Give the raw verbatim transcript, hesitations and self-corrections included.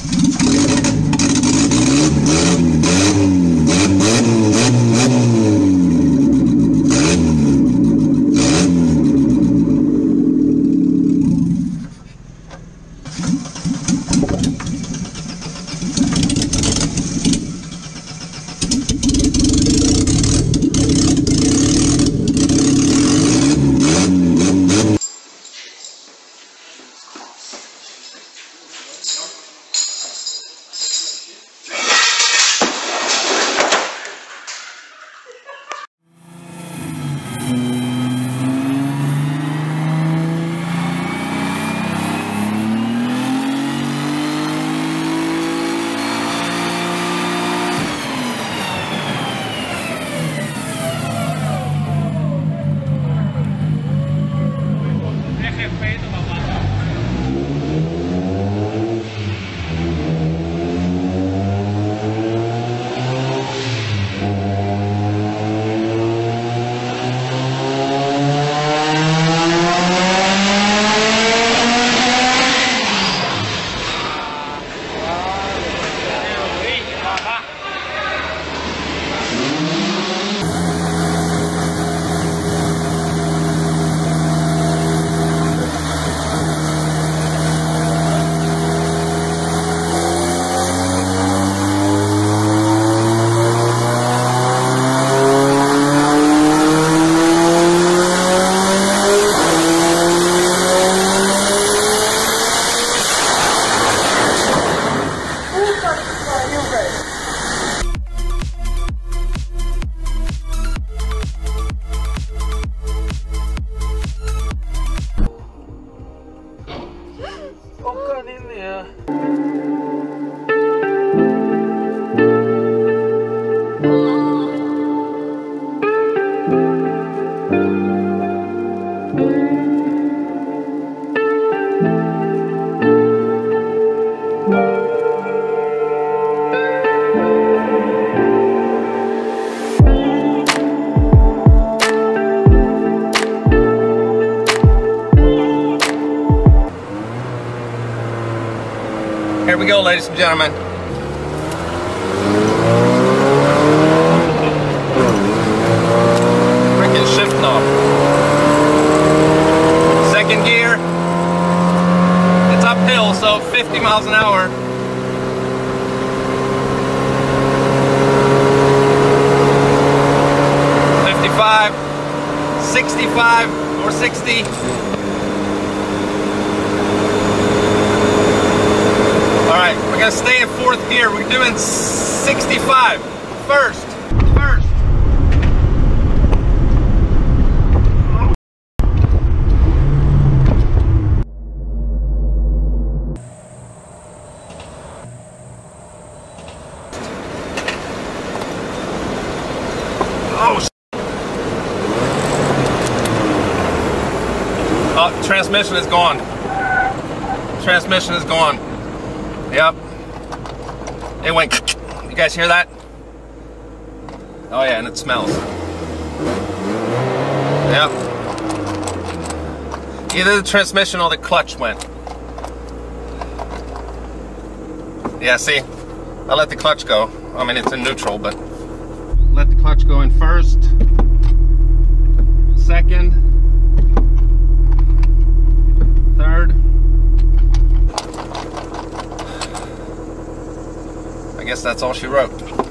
Here we go, ladies and gentlemen. Freaking shift knob. Second gear. It's uphill, so fifty miles an hour. fifty-five, sixty-five, or sixty. Alright, we're going to stay in fourth gear. We're doing sixty-five. First. First. Oh, oh, transmission is gone. Transmission is gone. Yep. It went. You guys hear that? Oh yeah, and it smells. Yep. Either the transmission or the clutch went. Yeah, see? I let the clutch go. I mean, it's in neutral, but let the clutch go in first. Second. Third. I guess that's all she wrote.